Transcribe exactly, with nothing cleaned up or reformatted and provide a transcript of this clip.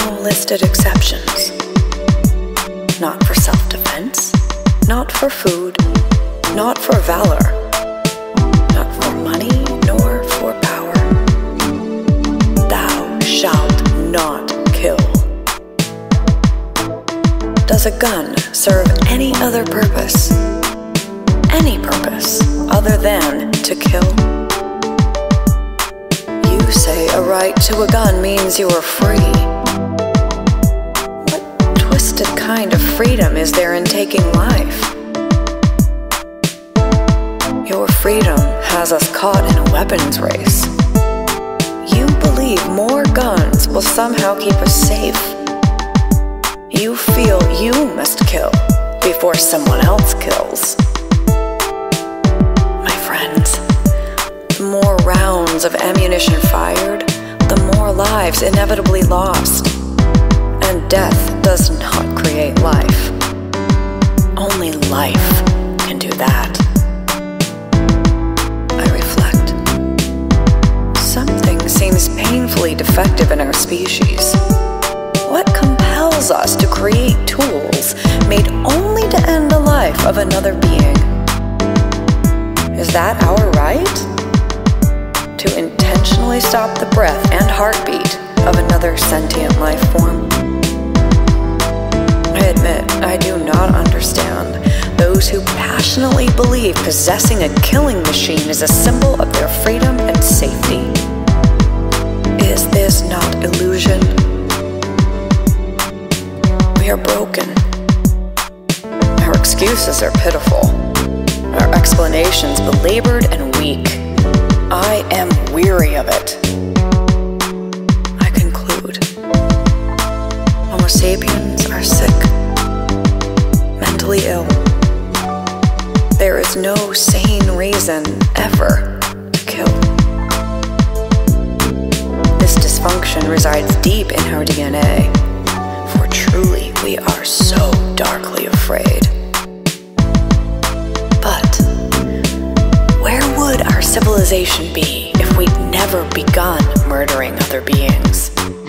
no listed exceptions. Not for self-defense, not for food, not for valor, not for money, nor for power. Thou shalt not kill. Does a gun serve any other purpose? Any purpose other than to kill? You say a right to a gun means you are free. What twisted kind of freedom is there in taking life? Your freedom has us caught in a weapons race. You believe more guns will somehow keep us safe. You feel you must kill before someone else kills. My friends, the more rounds of ammunition fired, the more lives inevitably lost. And death does not create life. Only life can do that. I reflect. Something seems painfully defective in our species. What compels us to create tools made only to end the life of another being? Is that our right? To intentionally stop the breath and heartbeat of another sentient life form? I admit, I do not understand those who passionately believe possessing a killing machine is a symbol of their freedom and safety. Is this not illusion? We are broken. Our excuses are pitiful. Our explanations belabored and weak. I am weary of it. I conclude. Homo sapiens are sick, mentally ill. There is no sane reason ever to kill. This dysfunction resides deep in our D N A. For truly, we are so darkly afraid. But where would our civilization be if we'd never begun murdering other beings?